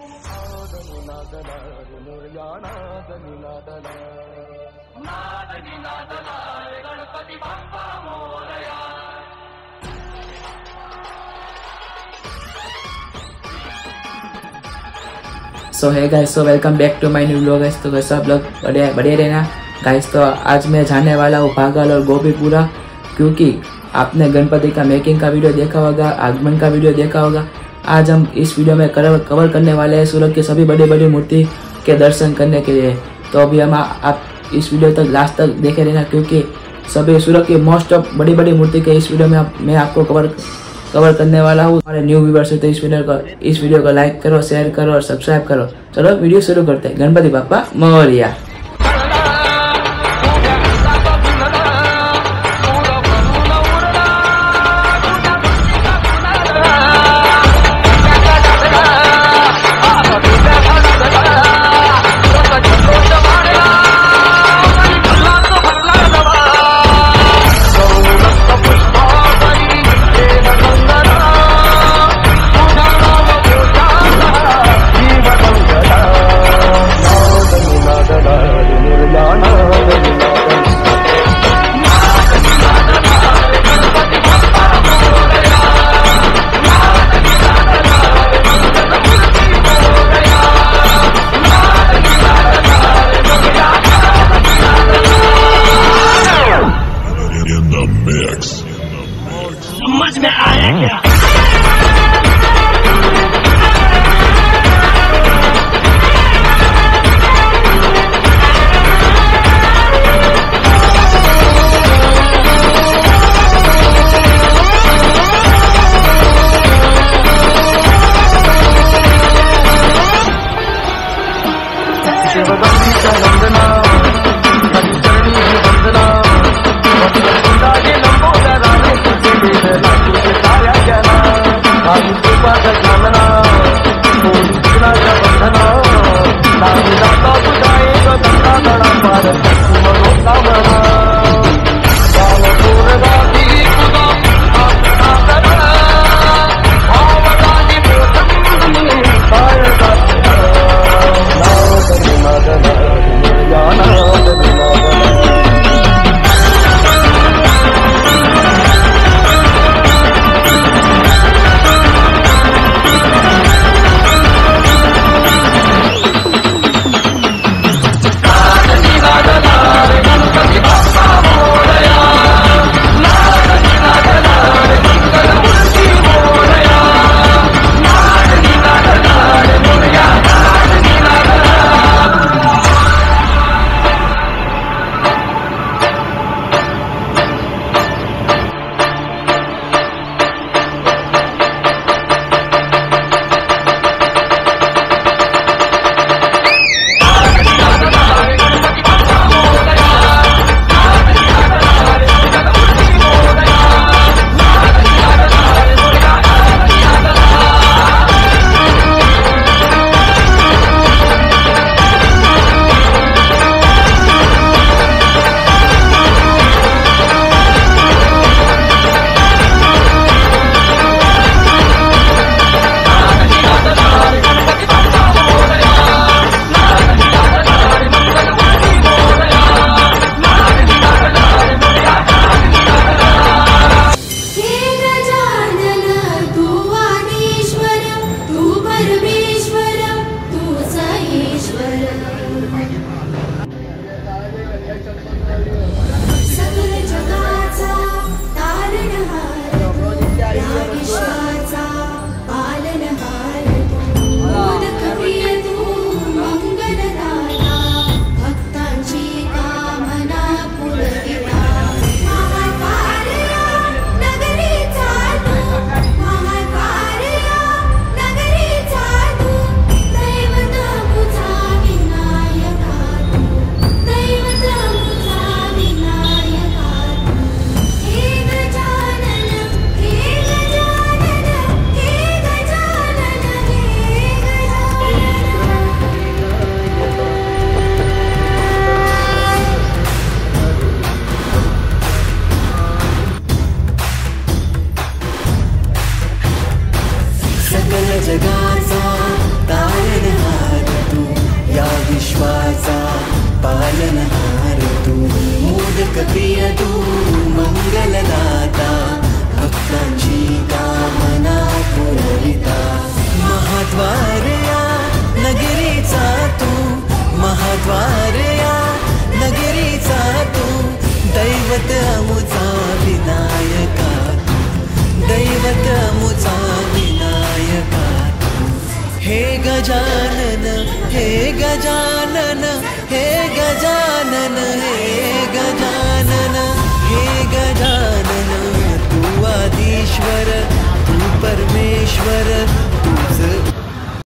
Ganpati Bappa Morya. So है guys, so welcome back to my new vlog guys. तो सब लोग बढ़िया रहना गाइस। तो आज मैं जाने वाला हूँ भागल और गोपीपुरा, क्योंकि आपने गणपति का मेकिंग का वीडियो देखा होगा, आगमन का वीडियो देखा होगा। आज हम इस वीडियो में कवर करने वाले हैं सूरत की सभी बड़ी बड़ी मूर्ति के दर्शन करने के लिए। तो अभी हम आप इस वीडियो तक लास्ट तक देखे रहना, क्योंकि सभी सूरत की मोस्ट ऑफ बड़ी बड़ी मूर्ति के इस वीडियो में मैं आपको कवर करने वाला हूँ। हमारे न्यू व्यूअर्स है तो इस वीडियो को लाइक करो, शेयर करो और सब्सक्राइब करो। चलो वीडियो शुरू करते हैं। गणपति बाप्पा मोरया। समझ में आया क्या? वंदना लोकप्रिय तू मंगलदाता भक्तांची कामना पुरविता महाद्वार या नगरीचा तू महाद्वार या नगरीचा तू दैवत अमुचा विनायका दैवत अमुचा विनायका हे गजानन हे गजानन हे गजानन हे गजानन हे गजानन तू आदिश्वर तू परमेश्वर